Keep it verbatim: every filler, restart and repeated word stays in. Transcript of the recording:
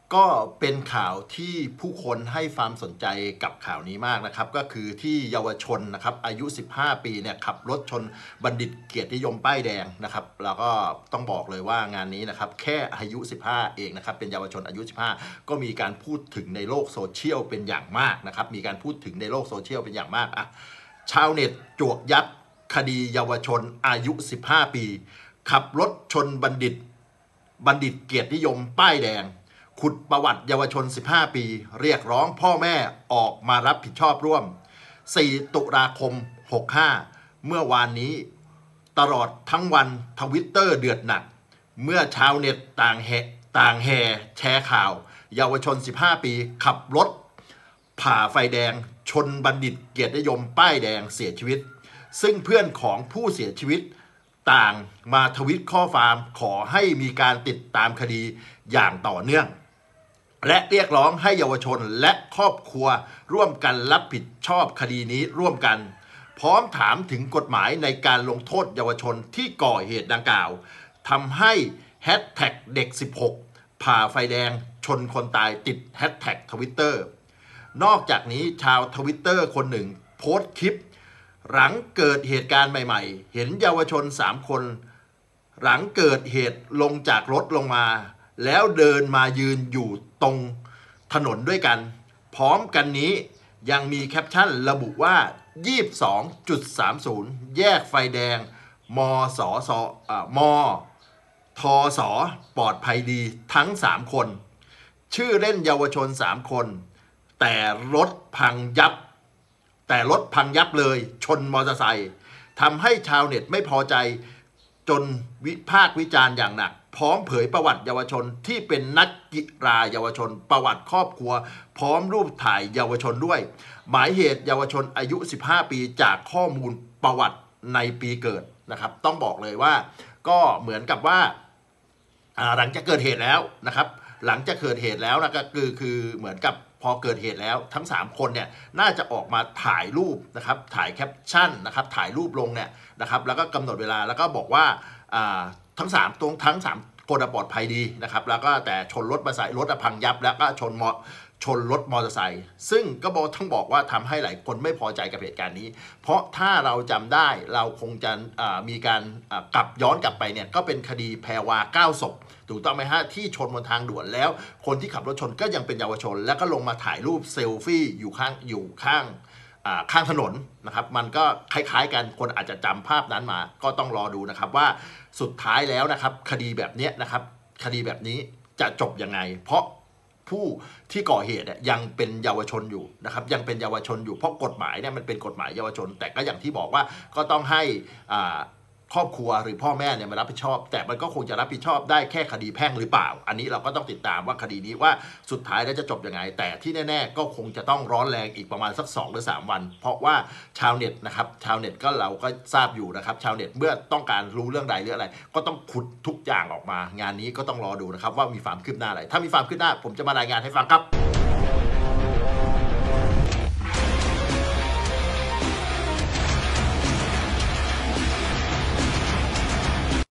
ก็เป็นข่าวที่ผู้คนให้ความสนใจกับข่าวนี้มากนะครับก็คือที่เยาวชนนะครับอายุสิบห้าปีเนี่ยขับรถชนบัณฑิตเกียรตินิยมป้ายแดงนะครับแล้วก็ต้องบอกเลยว่างานนี้นะครับแค่อายุสิบห้าเองนะครับเป็นเยาวชนอายุสิบห้าก็มีการพูดถึงในโลกโซเชียลเป็นอย่างมากนะครับมีการพูดถึงในโลกโซเชียลเป็นอย่างมากอ่ะชาวเน็ตจวกยับคดีเยาวชนอายุสิบห้าปีขับรถชนบัณฑิตบัณฑิตเกียรตินิยมป้ายแดงขุดประวัติเยาวชนสิบห้าปีเรียกร้องพ่อแม่ออกมารับผิดชอบร่วมสี่ตุลาคมหกห้าเมื่อวานนี้ตลอดทั้งวันทวิตเตอร์เดือดหนักเมื่อชาวเน็ตต่างแห่ต่างแห่แชร์ข่าวเยาวชนสิบห้าปีขับรถผ่าไฟแดงชนบัณฑิตเกียรตินิยมป้ายแดงเสียชีวิตซึ่งเพื่อนของผู้เสียชีวิตต่างมาทวิตข้อความขอให้มีการติดตามคดีอย่างต่อเนื่องและเรียกร้องให้เยาวชนและครอบครัวร่วมกันรับผิดชอบคดีนี้ร่วมกันพร้อมถามถึงกฎหมายในการลงโทษเยาวชนที่ก่อเหตุดังกล่าวทำให้แฮชแท็กเด็กสิบหกผ่าไฟแดงชนคนตายติดแฮชแท็กทวิตเตอร์นอกจากนี้ชาวทวิตเตอร์คนหนึ่งโพสต์คลิปหลังเกิดเหตุการณ์ใหม่ๆเห็นเยาวชนสามคนหลังเกิดเหตุลงจากรถลงมาแล้วเดินมายืนอยู่ตรงถนนด้วยกันพร้อมกันนี้ยังมีแคปชั่นระบุว่า ยี่สิบสองจุดสามศูนย์ แยกไฟแดงมสสอ่ามทสปลอดภัยดีทั้งสามคนชื่อเล่นเยาวชนสามคนแต่รถพังยับแต่รถพังยับเลยชนมอเตอร์ไซค์ทำให้ชาวเน็ตไม่พอใจจนวิพากษ์วิจารณ์อย่างหนักพร้อมเผยประวัติเยาวชนที่เป็นนักกีฬาเยาวชนประวัติครอบครัวพร้อมรูปถ่ายเยาวชนด้วยหมายเหตุเยาวชนอายุสิบห้าปีจากข้อมูลประวัติในปีเกิดนะครับต้องบอกเลยว่าก็เหมือนกับว่าหลังจากเกิดเหตุแล้วนะครับหลังจากเกิดเหตุแล้วนะก็คือคือเหมือนกับพอเกิดเหตุแล้วทั้งสามคนเนี่ยน่าจะออกมาถ่ายรูปนะครับถ่ายแคปชั่นนะครับถ่ายรูปลงเนี่ยนะครับแล้วก็กำหนดเวลาแล้วก็บอกว่าทั้งสามตรงทั้งสามคนปลอดภัยดีนะครับแล้วก็แต่ชนรถมาใส่รถพังยับแล้วก็ชนมอชนรถมอเตอร์ไซค์ซึ่งก็บอกทั้งบอกว่าทำให้หลายคนไม่พอใจกับเหตุการณ์นี้เพราะถ้าเราจำได้เราคงจะมีการกลับย้อนกลับไปเนี่ยก็เป็นคดีแพรวาเก้าศพถูกต้องไหมฮะที่ชนบนทางด่วนแล้วคนที่ขับรถชนก็ยังเป็นเยาวชนแล้วก็ลงมาถ่ายรูปเซลฟี่อยู่ข้างอยู่ข้างข้างถนนนะครับมันก็คล้ายๆกันคนอาจจะจำภาพนั้นมาก็ต้องรอดูนะครับว่าสุดท้ายแล้วนะครับคดีแบบนี้นะครับคดีแบบนี้จะจบยังไงเพราะผู้ที่ก่อเหตุยังเป็นเยาวชนอยู่นะครับยังเป็นเยาวชนอยู่เพราะกฎหมายเนี่ยมันเป็นกฎหมายเยาวชนแต่ก็อย่างที่บอกว่าก็ต้องให้ครอบครัวหรือพ่อแม่เนี่ยมารับผิดชอบแต่มันก็คงจะรับผิดชอบได้แค่คดีแพ่งหรือเปล่าอันนี้เราก็ต้องติดตามว่าคดีนี้ว่าสุดท้ายแล้วจะจบยังไงแต่ที่แน่ๆก็คงจะต้องร้อนแรงอีกประมาณสักสองหรือสามวันเพราะว่าชาวเน็ตนะครับชาวเน็ตก็เราก็ทราบอยู่นะครับชาวเน็ตเมื่อต้องการรู้เรื่องใดเรื่องอะไรก็ต้องขุดทุกอย่างออกมางานนี้ก็ต้องรอดูนะครับว่ามีความคืบหน้าอะไรถ้ามีความคืบหน้าผมจะมารายงานให้ฟังครับ